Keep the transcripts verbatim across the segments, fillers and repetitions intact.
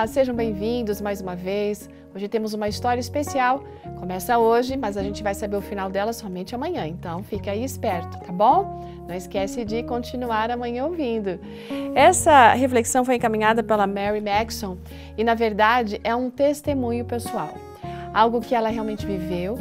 Olá, sejam bem-vindos mais uma vez. Hoje temos uma história especial. Começa hoje, mas a gente vai saber o final dela somente amanhã. Então, fica aí esperto, tá bom? Não esquece de continuar amanhã ouvindo. Essa reflexão foi encaminhada pela Mary Maxon e, na verdade, é um testemunho pessoal. Algo que ela realmente viveu.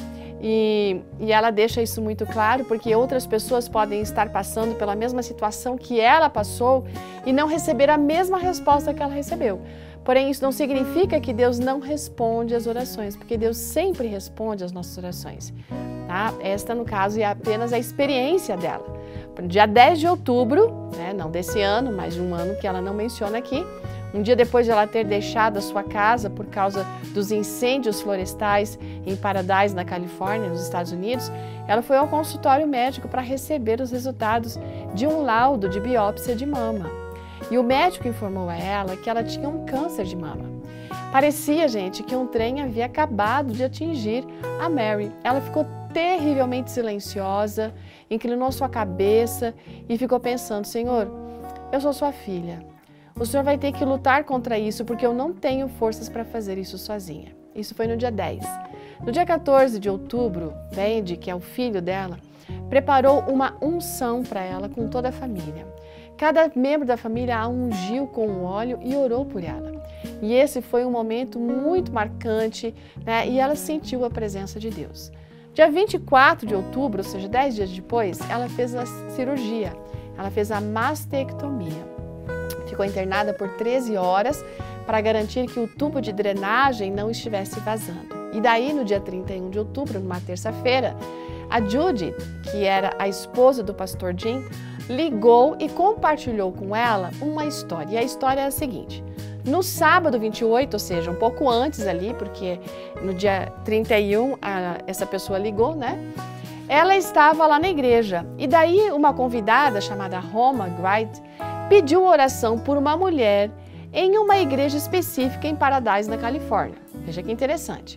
E, e ela deixa isso muito claro porque outras pessoas podem estar passando pela mesma situação que ela passou e não receber a mesma resposta que ela recebeu. Porém, isso não significa que Deus não responde às orações, porque Deus sempre responde às nossas orações. Tá? Esta, no caso, é apenas a experiência dela. No dia dez de outubro, né, não desse ano, mas de um ano que ela não menciona aqui, um dia depois de ela ter deixado a sua casa por causa dos incêndios florestais em Paradise, na Califórnia, nos Estados Unidos, ela foi ao consultório médico para receber os resultados de um laudo de biópsia de mama. E o médico informou a ela que ela tinha um câncer de mama. Parecia, gente, que um trem havia acabado de atingir a Mary. Ela ficou terrivelmente silenciosa, inclinou sua cabeça e ficou pensando: Senhor, eu sou sua filha. O Senhor vai ter que lutar contra isso, porque eu não tenho forças para fazer isso sozinha. Isso foi no dia dez. No dia quatorze de outubro, Bendy, que é o filho dela, preparou uma unção para ela com toda a família. Cada membro da família a ungiu com um óleo e orou por ela. E esse foi um momento muito marcante, né? E ela sentiu a presença de Deus. Dia vinte e quatro de outubro, ou seja, dez dias depois, ela fez a cirurgia. Ela fez a mastectomia. Ficou internada por treze horas para garantir que o tubo de drenagem não estivesse vazando. E daí, no dia trinta e um de outubro, numa terça-feira, a Judy, que era a esposa do pastor Jim, ligou e compartilhou com ela uma história. E a história é a seguinte: no sábado vinte e oito, ou seja, um pouco antes ali, porque no dia trinta e um a, essa pessoa ligou, né? Ela estava lá na igreja. E daí uma convidada chamada Roma Wright pediu oração por uma mulher em uma igreja específica em Paradise, na Califórnia. Veja que interessante.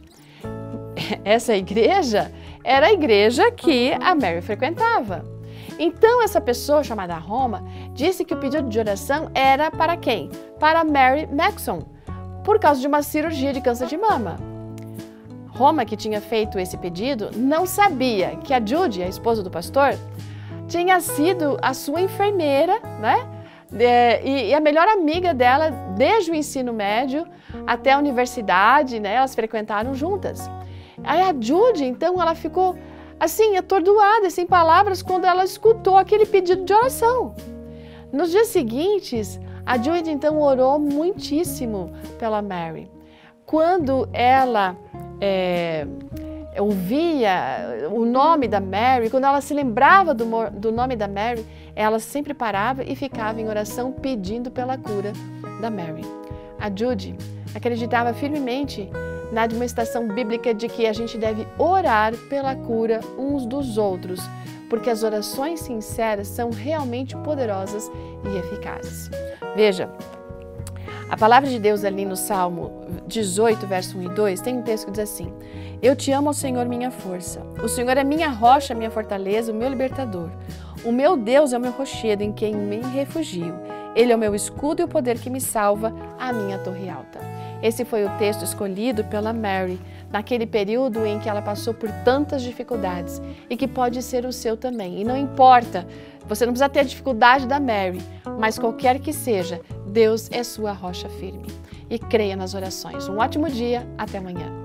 Essa igreja era a igreja que a Mary frequentava. Então, essa pessoa chamada Roma disse que o pedido de oração era para quem? Para Mary Maxon, por causa de uma cirurgia de câncer de mama. Roma, que tinha feito esse pedido, não sabia que a Judy, a esposa do pastor, tinha sido a sua enfermeira, né? E a melhor amiga dela desde o ensino médio até a universidade, né? Elas frequentaram juntas. Aí a Judy, então, ela ficou assim, atordoada, sem palavras, quando ela escutou aquele pedido de oração. Nos dias seguintes, a Judy, então, orou muitíssimo pela Mary. Quando ela é, ouvia o nome da Mary, quando ela se lembrava do, do nome da Mary, ela sempre parava e ficava em oração pedindo pela cura da Mary. A Judy acreditava firmemente na admoestação bíblica de que a gente deve orar pela cura uns dos outros, porque as orações sinceras são realmente poderosas e eficazes. Veja, a palavra de Deus ali no Salmo dezoito, verso um e dois, tem um texto que diz assim: Eu te amo, Senhor, minha força. O Senhor é minha rocha, minha fortaleza, o meu libertador. O meu Deus é o meu rochedo em quem me refugio. Ele é o meu escudo e o poder que me salva, a minha torre alta. Esse foi o texto escolhido pela Mary naquele período em que ela passou por tantas dificuldades e que pode ser o seu também. E não importa, você não precisa ter a dificuldade da Mary, mas qualquer que seja, Deus é sua rocha firme. E creia nas orações. Um ótimo dia, até amanhã.